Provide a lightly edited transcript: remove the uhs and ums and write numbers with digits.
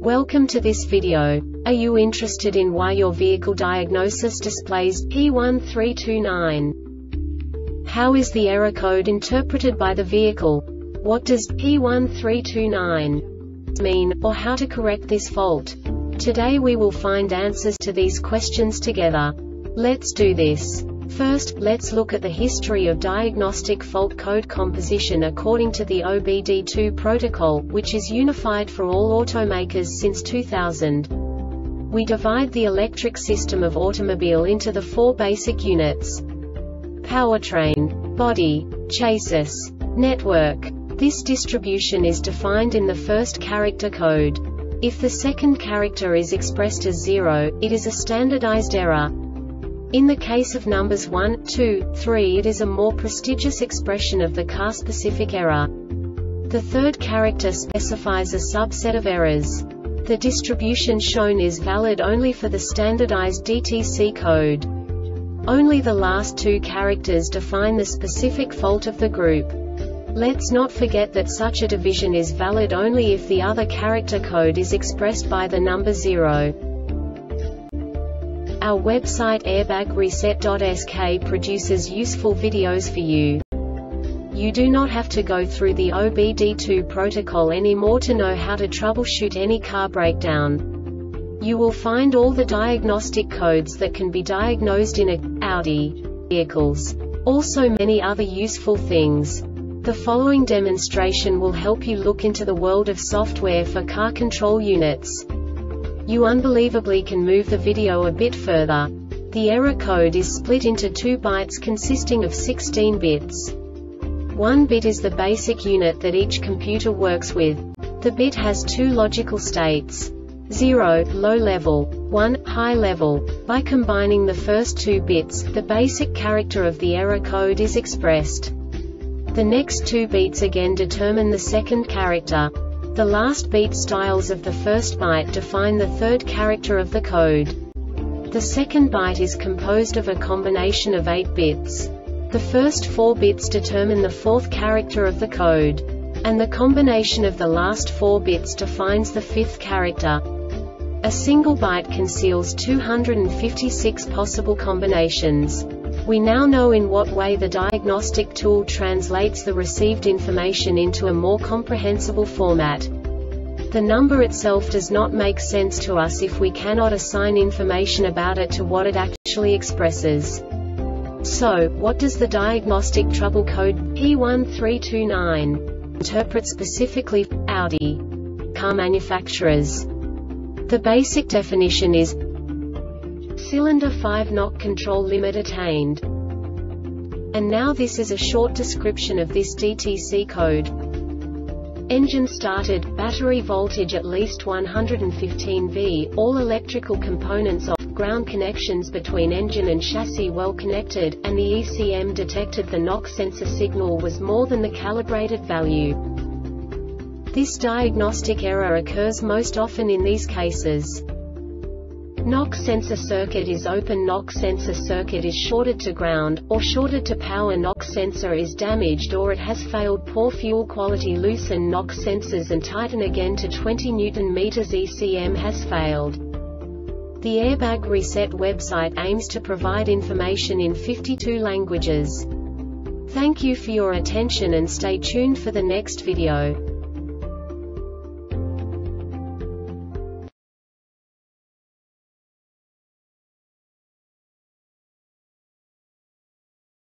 Welcome to this video. Are you interested in why your vehicle diagnosis displays P1329? How is the error code interpreted by the vehicle? What does P1329 mean, or how to correct this fault? Today we will find answers to these questions together. Let's do this. First, let's look at the history of diagnostic fault code composition according to the OBD2 protocol, which is unified for all automakers since 2000. We divide the electric system of automobile into the four basic units: powertrain, body, chassis, network. This distribution is defined in the first character code. If the second character is expressed as 0, it is a standardized error. In the case of numbers 1, 2, 3, it is a more prestigious expression of the car-specific error. The third character specifies a subset of errors. The distribution shown is valid only for the standardized DTC code. Only the last two characters define the specific fault of the group. Let's not forget that such a division is valid only if the other character code is expressed by the number 0. Our website airbagreset.sk produces useful videos for you. You do not have to go through the OBD2 protocol anymore to know how to troubleshoot any car breakdown. You will find all the diagnostic codes that can be diagnosed in Audi vehicles. Also many other useful things. The following demonstration will help you look into the world of software for car control units. You unbelievably can move the video a bit further. The error code is split into 2 bytes consisting of 16 bits. 1 bit is the basic unit that each computer works with. The bit has 2 logical states: 0, low level, 1, high level. By combining the first 2 bits, the basic character of the error code is expressed. The next 2 beats again determine the second character. The last beat styles of the first byte define the third character of the code. The second byte is composed of a combination of 8 bits. The first 4 bits determine the fourth character of the code. And the combination of the last 4 bits defines the fifth character. A single byte conceals 256 possible combinations. We now know in what way the diagnostic tool translates the received information into a more comprehensible format. The number itself does not make sense to us if we cannot assign information about it to what it actually expresses. So, what does the diagnostic trouble code P1329 interpret specifically for Audi car manufacturers? The basic definition is cylinder 5 knock control limit attained. And now this is a short description of this DTC code. Engine started, battery voltage at least 115 V, all electrical components off, ground connections between engine and chassis well connected, and the ECM detected the knock sensor signal was more than the calibrated value. This diagnostic error occurs most often in these cases: knock sensor circuit is open, knock sensor circuit is shorted to ground, or shorted to power, knock sensor is damaged or it has failed, poor fuel quality, loosen knock sensors and tighten again to 20 Nm, ECM has failed. The Airbag Reset website aims to provide information in 52 languages. Thank you for your attention and stay tuned for the next video.